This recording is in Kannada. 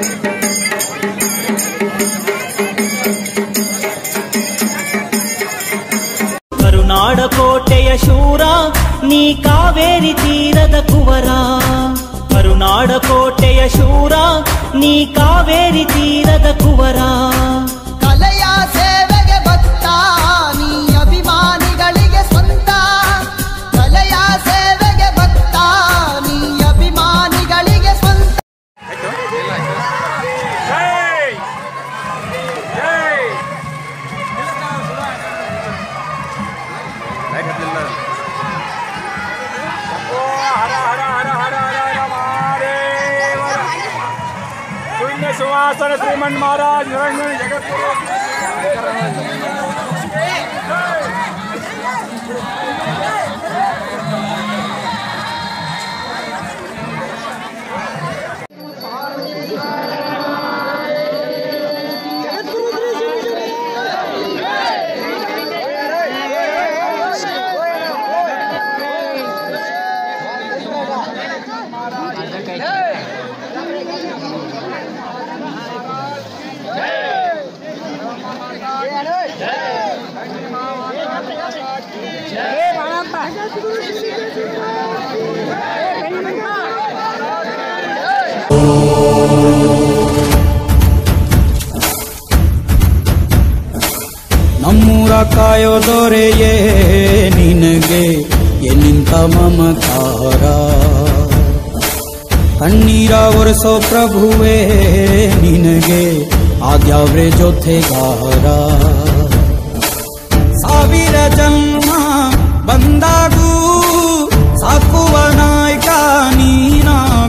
ಕರುನಾಡ ಕೋಟೆಯ ಶೂರ ನೀ ಕಾವೇರಿ ತೀರದ ಕುವರ, ಕರುನಾಡ ಕೋಟೆಯ ಶೂರ ನೀ ಕಾವೇರಿ ತೀರದ ಕುವರ. ಕಲೆಯ ಸೇವೆಗೆ ಭಕ್ತ ನೀ ಅಭಿಮಾನಿಗಳಿಗೆ ಸ್ವಂತ, ಕಲೆಯ ಸೇವೆಗೆ ಭಕ್ತ ನೀ ಅಭಿಮಾನಿಗಳಿಗೆ ಸ್ವಂತ. सुवासन श्रीमन महाराज निरंजन जगत ನಮ್ಮೂರ ಕಾಯೋ ದೊರೆಯೇ ನಿನಗೆ ಎನ್ನಿಂತ ಮಮಕಾರ, ಕಣ್ಣೀರ ಒರೆಸೋ ಪ್ರಭುವೇ ನಿನಗೆ ಆದ್ಯಾವ್ರೆ ಜೊತೆಗಾರ. ಸಾವಿರ ಜನ್ಮ ಬಂದಾಗೂ ಸಾಕುವ ನಾಯಕ ನೀನಾ.